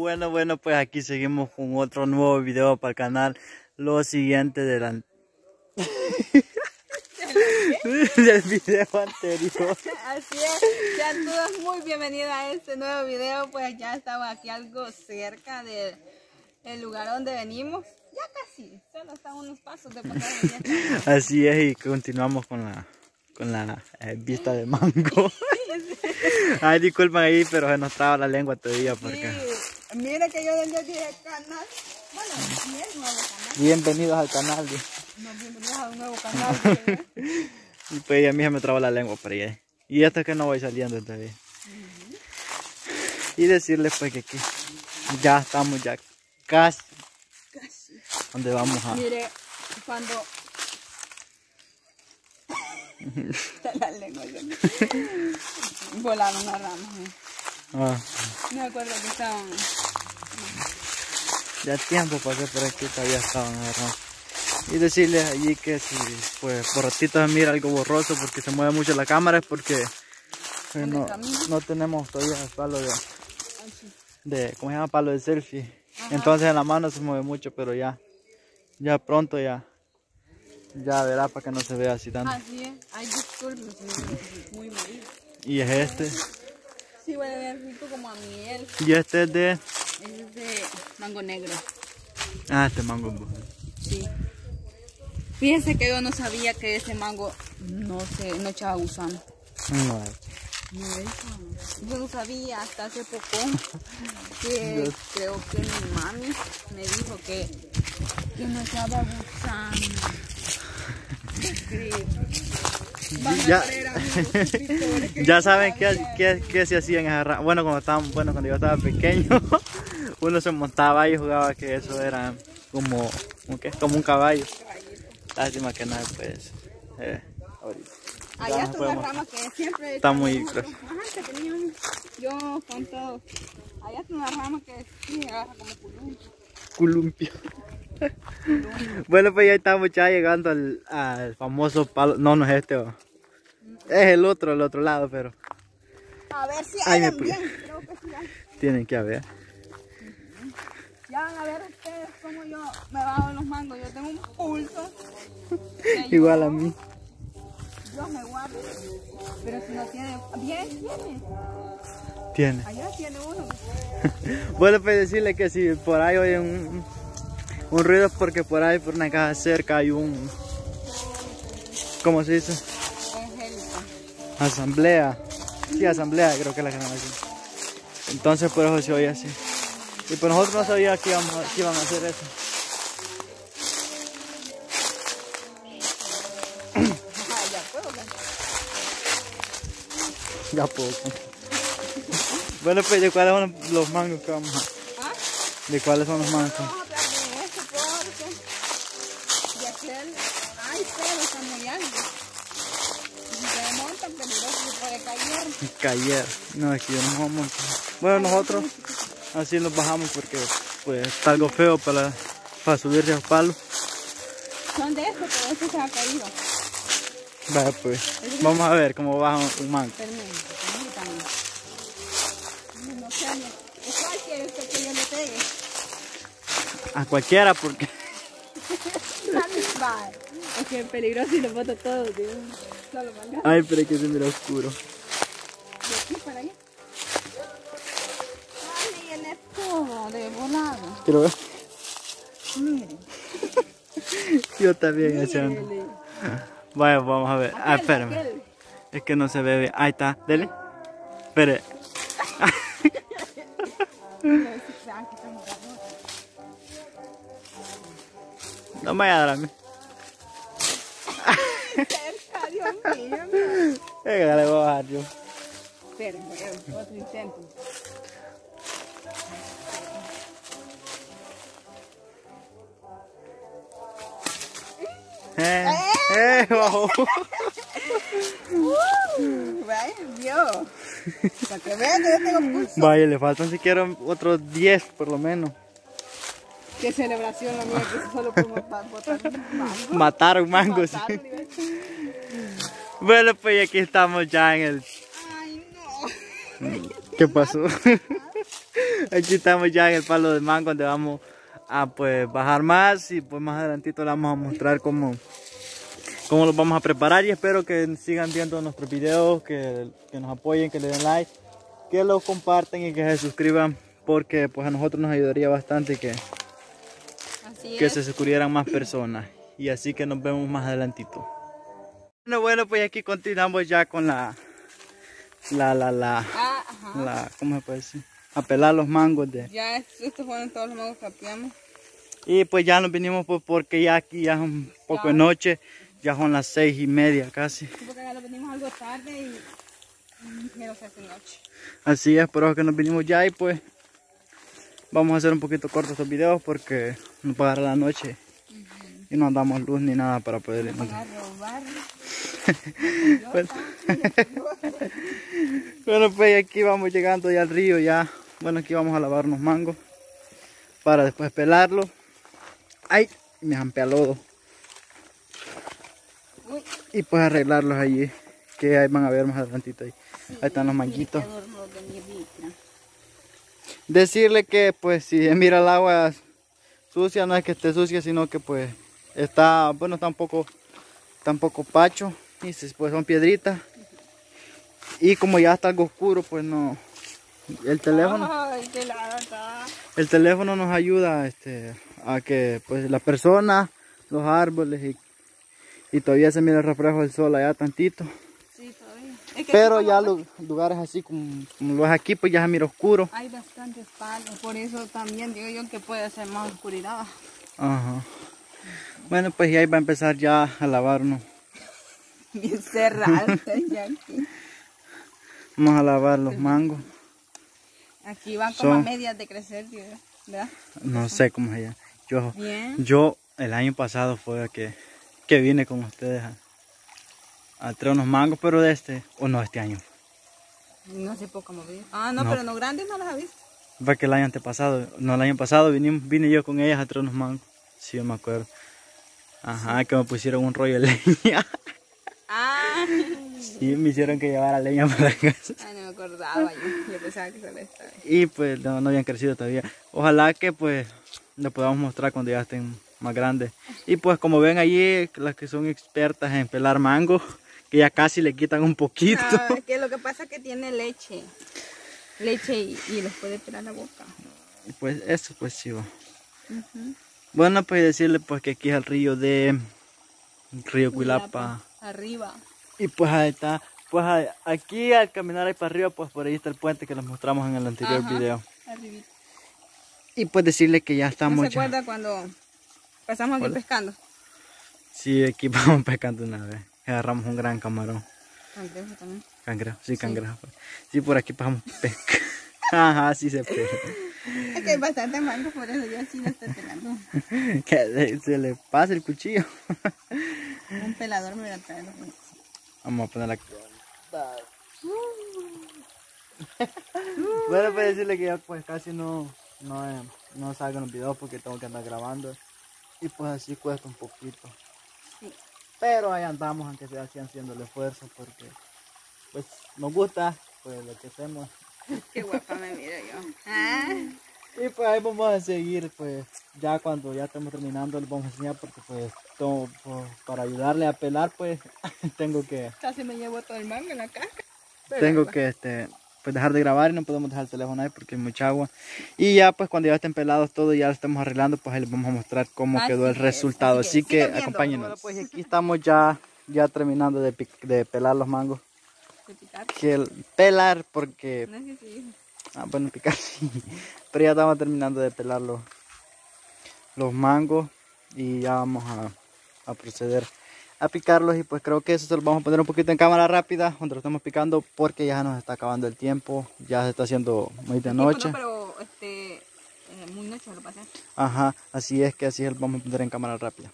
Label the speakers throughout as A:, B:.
A: Bueno, pues aquí seguimos con otro nuevo video para el canal. Lo siguiente de la... del video anterior.
B: Así es, sean todos muy bienvenidos a este nuevo video. Pues ya estamos aquí algo cerca del lugar donde venimos. Ya casi, solo están unos pasos de pasar.
A: Así es, y continuamos con la vista de mango. Ay, disculpen ahí, pero se nos traba la lengua todavía por acá.
B: Sí, mire que yo ya dije canal. Bueno, sí es nuevo canal.
A: Bienvenidos al canal.
B: Bienvenidos a un nuevo canal.
A: Y pues a mí se me traba la lengua por ahí. Y esto es que no voy saliendo todavía. Y decirles pues que aquí ya estamos ya casi. Donde vamos a...
B: Mire, cuando... la lengua volaron las ramas. Me acuerdo que estaban...
A: Ya tiempo pasé por aquí, todavía estaban agarrando. Y decirles allí que si pues por ratito se mira algo borroso porque se mueve mucho la cámara, es porque no tenemos todavía el palo de ¿cómo se llama? Palo de selfie. Ajá. Entonces en la mano se mueve mucho, pero ya pronto ya verá para que no se vea así tanto.
B: Así es, hay disculpas, muy movido.
A: Y es este.
B: Sí, huele bien rico como a miel.
A: Y este es de...
B: Es de mango negro.
A: Ah, este mango.
B: Sí. Fíjense que yo no sabía que ese mango no echaba gusano.
A: No.
B: Yo no sabía hasta hace poco que creo que mi mami me dijo que no echaba gusano.
A: Ya saben qué se hacía en esa rama. Bueno, cuando yo estaba pequeño, uno se montaba y jugaba que eso era como un caballo. Lástima que nada, pues. Ahorita.
B: Allá está una rama que siempre
A: está muy gruesa.
B: Yo con todo. Allá está una rama que sí agarra como
A: columpio. Bueno, pues ya estamos ya llegando al famoso palo. No es este. Es el otro lado, pero...
B: A ver si hay bien. Creo que sí hay.
A: Tienen que haber.
B: Ya van a ver ustedes cómo yo me bajo los mangos. Yo tengo un pulso.
A: Igual a mí.
B: Yo me guardo. Pero si no tiene... Bien,
A: tiene.
B: Allá tiene uno.
A: Bueno, pues decirle que si por ahí oyen un ruido es porque por ahí, por una casa cerca, hay un... ¿Cómo se dice? Asamblea. Sí, asamblea, creo que es la que se llama así. Entonces por eso se oye así. Y pues nosotros no sabíamos que iban a hacer eso. Ya puedo. Bueno, pues ¿de cuáles son los mangos que vamos a...? ¿De cuáles son los mangos?
B: Vamos a hablar de esto porque de aquel hay pelos tan muy altos. Si se montan peligrosos se puede caer.
A: No, es que yo no me voy a montar. Bueno, nosotros así nos bajamos porque pues está algo feo para subirse al palo.
B: Son de estos, pero este se ha caído.
A: Vaya pues, vamos a ver cómo baja un mango.
B: No sé, ¿cuál quiere usted que yo le pegue?
A: A cualquiera porque...
B: Es que es peligroso y lo boto todo, tío. Solo manga.
A: Ay, pero es que se mira oscuro.
B: De aquí para allá. Ay, viene todo de volado.
A: Quiero ver.
B: Miren.
A: Yo también echando. Vaya, vamos a ver. Espérame. Es que no se ve bien. Ahí está. Dele. Espere. No me vaya a dar a mí.
B: Cerca, Dios mío.
A: Venga, le voy a bajar yo.
B: Espérenme, otro intento.
A: Bajó.
B: Vaya, Dios. Para que vean que yo tengo pulso.
A: Vaya, le faltan siquiera otros 10 por lo menos.
B: Qué celebración la mía, que solo por botar un mango.
A: Matar un mango, sí. Bueno, pues aquí estamos ya en el...
B: Ay, no.
A: ¿Qué pasó? Aquí estamos ya en el palo de mango donde vamos a pues bajar más y pues más adelantito les vamos a mostrar cómo los vamos a preparar y espero que sigan viendo nuestros videos, que nos apoyen, que le den like, que los compartan y que se suscriban porque pues a nosotros nos ayudaría bastante que se suscribieran más personas y así que nos vemos más adelantito. Bueno, pues aquí continuamos ya con ¿cómo se puede decir? A pelar los mangos
B: Ya estos fueron todos los mangos que apiamos.
A: Y pues ya nos vinimos pues porque ya aquí ya es un poco de noche, ya son las 6:30 casi.
B: Sí, porque ya lo venimos algo tarde y ya se hace noche.
A: Así es, por eso que nos vinimos ya y pues vamos a hacer un poquito cortos estos videos porque nos va a dar la noche y no andamos luz ni nada para poder irnos. Bueno, pues aquí vamos llegando ya al río ya. Bueno, aquí vamos a lavar unos mangos para después pelarlos. Ay, me jampea lodo. Y pues arreglarlos allí, que ahí van a ver más adelantito ahí. Ahí están los manguitos. Decirle que pues si mira el agua sucia, no es que esté sucia, sino que pues está, bueno, está un poco pacho. Y pues son piedritas. Y como ya está algo oscuro, pues no. El teléfono nos ayuda a que pues la persona, los árboles y todavía se mira el reflejo del sol allá tantito.
B: Sí, todavía. Es que
A: pero ya los lugares así como lo es aquí, pues ya se mira oscuro.
B: Hay bastantes palos, por eso también digo yo que puede ser más oscuridad.
A: Ajá. Bueno, pues ya ahí va a empezar ya a lavarnos.
B: Bien cerrado ya aquí.
A: Vamos a lavar los mangos.
B: Aquí van como a medias de crecer, ¿verdad?
A: No sé cómo es allá. Yo el año pasado fue que vine con ustedes a traer unos mangos, pero de este año.
B: No sé por cómo vi. Ah, no, pero no grandes no los has visto.
A: Fue que el año pasado vine yo con ellas a traer unos mangos. Sí, yo me acuerdo. Ajá, que me pusieron un rollo de leña.
B: Ah.
A: Y me hicieron que llevara leña para la casa.
B: Ay, no me acordaba yo pensaba que solo estaba.
A: Y pues no habían crecido todavía. Ojalá que pues les podamos mostrar cuando ya estén más grandes. Y pues como ven allí, las que son expertas en pelar mango, que ya casi le quitan un poquito.
B: Es que lo que pasa es que tiene leche y les puede pelar la boca.
A: Pues eso pues sí va. Bueno, pues decirle pues que aquí es el río Cuilapa.
B: Arriba.
A: Y pues ahí está, pues aquí al caminar ahí para arriba, pues por ahí está el puente que les mostramos en el anterior video.
B: Arribita.
A: Y pues decirle que ya estamos.
B: ¿No se acuerda cuando pasamos aquí pescando?
A: Sí, aquí vamos pescando una vez. Agarramos un gran camarón.
B: Cangrejo también.
A: Cangrejo, sí, cangrejo. Sí, por aquí pasamos pesca. Ajá, sí se pega.
B: Es que hay bastante mango, por eso yo sí lo estoy pelando.
A: Que se le pase el cuchillo.
B: Un pelador me va a traer.
A: Vamos a poner la... Bueno, pues decirle que ya pues casi no salgan los videos porque tengo que andar grabando. Y pues así cuesta un poquito.
B: Sí.
A: Pero ahí andamos, aunque sea así haciendo el esfuerzo porque pues nos gusta pues lo que hacemos.
B: Qué guapa me miro yo.
A: Y pues ahí vamos a seguir, pues ya cuando ya estemos terminando les vamos a enseñar porque pues todo, para ayudarle a pelar pues tengo que...
B: Casi me llevo todo el mango en la caja.
A: Tengo que pues dejar de grabar y no podemos dejar el teléfono ahí porque hay mucha agua. Y ya pues cuando ya estén pelados todo y ya lo estemos arreglando, pues ahí les vamos a mostrar cómo quedó el resultado. Así que acompáñenos. Bueno, pues aquí estamos ya terminando de pelar los mangos.
B: ¿De picar?
A: Pelar porque...
B: No sé si...
A: Ah, bueno, picar sí. Pero ya estamos terminando de pelar los mangos y ya vamos a proceder a picarlos y pues creo que eso se lo vamos a poner un poquito en cámara rápida donde lo estamos picando porque ya nos está acabando el tiempo, ya se está haciendo muy de noche.
B: No, pero muy noche lo pasé.
A: Ajá, así es que así lo vamos a poner en cámara rápida.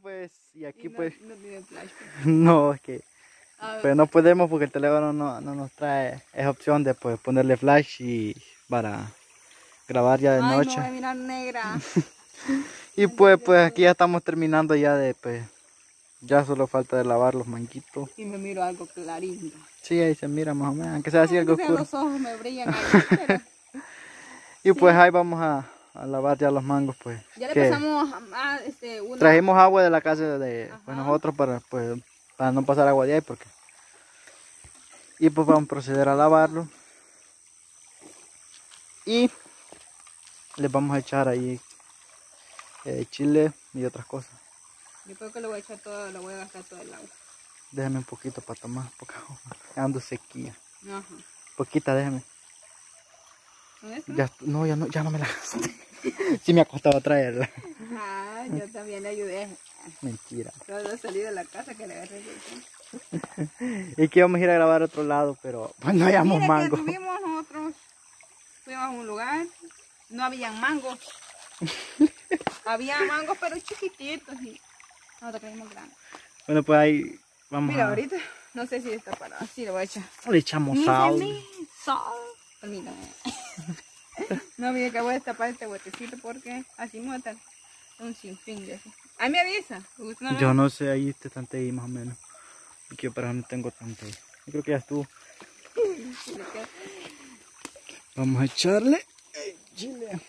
A: pues, y aquí pues...
B: No tiene flash.
A: No, es que... Pues no podemos porque el teléfono no nos trae esa opción de pues, ponerle flash y para grabar ya de noche.
B: No voy a mirar negra.
A: Y pues aquí ya estamos terminando ya de pues... Ya solo falta de lavar los manguitos.
B: Y me miro algo clarito.
A: Sí, ahí se mira más o menos, aunque sea así algo oscuro.
B: Los ojos me brillan ahí, pero...
A: Y pues ahí vamos a lavar ya los mangos pues.
B: Ya le pasamos a una...
A: Trajimos agua de la casa de pues, nosotros para no pasar agua de ahí porque... Y pues vamos a proceder a lavarlo. Y les vamos a echar ahí chile y otras cosas.
B: Yo creo que le voy a echar todo, le voy a gastar todo el agua.
A: Déjame un poquito para tomar, porque ando sequía.
B: Ajá.
A: Poquita, déjame.
B: ¿Eso?
A: Ya no me la gasté. Sí me ha costado traerla.
B: Ah, yo también le ayudé.
A: Mentira.
B: Solo salí de la casa que le agarré el tiempo.
A: Y que íbamos a ir a grabar a otro lado, pero pues no hallamos mango.
B: Nosotros fuimos a un lugar, no habían mangos. Había mangos pero chiquititos y nosotros creímos grandes.
A: Bueno, pues ahí vamos.
B: Mira, ahorita no sé si está parado. Sí, le voy a echar.
A: Le echamos sal.
B: Sal. Permítame. No, mire que voy a destapar este botecito porque así me va a estar un sinfín de eso. Ahí me avisa.
A: Yo no sé, ahí este tante ahí más o menos. Porque yo para no tengo tanto ahí. Yo creo que ya estuvo. Vamos a echarle chile.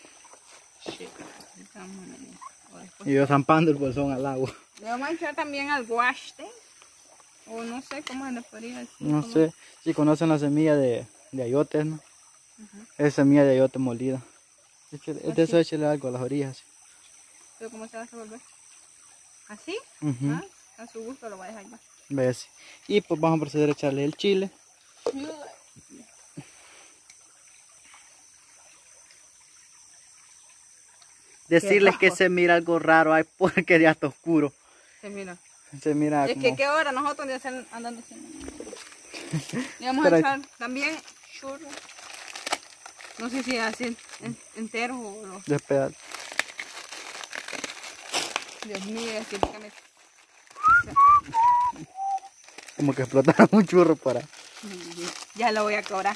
A: Y yo zampando el bolsón al agua.
B: Le vamos a echar también al guaste. O no sé cómo se le podría decir.
A: No sé si conocen la semilla de ayotes, ¿no? Es semilla de ayote molida. De eso échale algo a las orillas.
B: ¿Pero cómo se va a revolver? ¿Así? A su gusto lo voy a dejar ya.
A: ¿Ves? Y pues vamos a proceder a echarle el chile. Decirles que se mira algo raro ahí porque ya está oscuro.
B: Se mira.
A: Se mira
B: es
A: como...
B: que qué hora nosotros de hacer andando así. Y vamos a echar también churros. No sé si así enteros o los...
A: Despedazos.
B: Dios mío, así que
A: como que explotaron un churro para...
B: Ya lo voy a cobrar.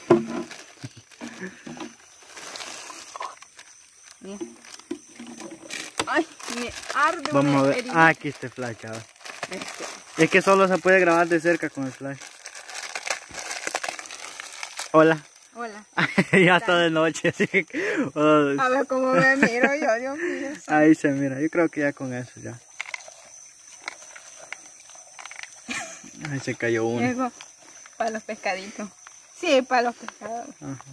B: Mira. Ay, me arde.
A: Vamos a ver. Ah, aquí está el flash, chaval. Es que solo se puede grabar de cerca con el flash. Hola.
B: Hola.
A: Ya está de noche, así que...
B: A ver cómo me miro yo, Dios mío.
A: Ahí se mira, yo creo que ya con eso ya. Ahí se cayó uno.
B: Llego para los pescaditos. Sí, para los pescados.
A: Ajá.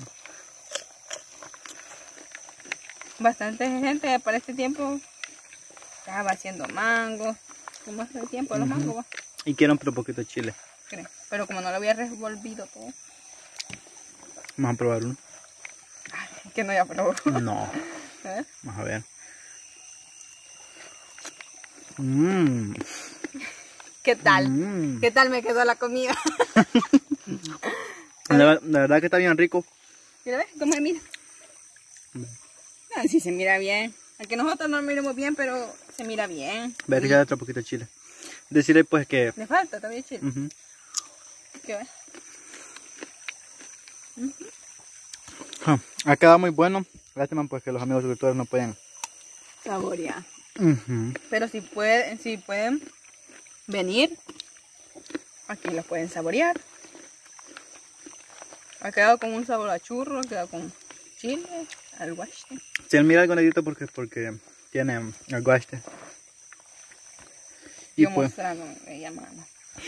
B: Bastante gente para este tiempo estaba haciendo mangos. ¿Cómo hace el tiempo los mangos?
A: Y quiero un poquito de chile.
B: Creo. Pero como no lo había revolvido todo.
A: Vamos a probar uno.
B: Ay, que no ya probó.
A: No.
B: ¿Eh?
A: Vamos a ver.
B: ¿Qué tal? ¿Qué tal me quedó la comida?
A: La verdad que está bien rico.
B: Mira, ¿cómo se mira? Ah, sí se mira bien. Aunque nosotros no miremos bien, pero se mira bien.
A: Voy a echar otro poquito de chile. Decirle pues que...
B: Le falta todavía chile. ¿Qué va?
A: Ha quedado muy bueno. Lástima pues que los amigos suscriptores no pueden
B: saborear. Pero si pueden venir, aquí los pueden saborear. Ha quedado con un sabor a churro, ha quedado con chile, al guaste.
A: Si él mira algo negrito porque tiene el guaste. Y
B: yo
A: pues,
B: mostrando, ella mama.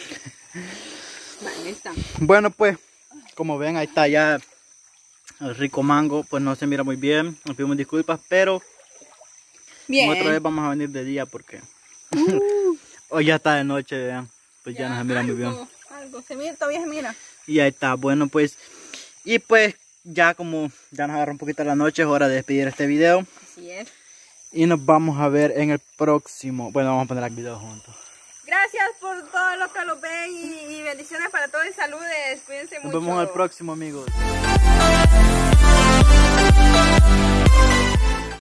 B: Vale, está.
A: Bueno pues, como ven ahí está ya el rico mango. Pues no se mira muy bien, nos pedimos disculpas, pero
B: bien.
A: Otra vez vamos a venir de día porque hoy ya está de noche, vean. Pues ya no se mira muy bien.
B: Algo, todavía se mira.
A: Y ahí está, bueno pues, y pues ya como ya nos agarra un poquito la noche, es hora de despedir este video.
B: Así es.
A: Y nos vamos a ver en el próximo, bueno, vamos a poner el video juntos.
B: Gracias por todos los que los ven y bendiciones para todos y saludes, cuídense mucho.
A: Nos vemos en el próximo, amigos.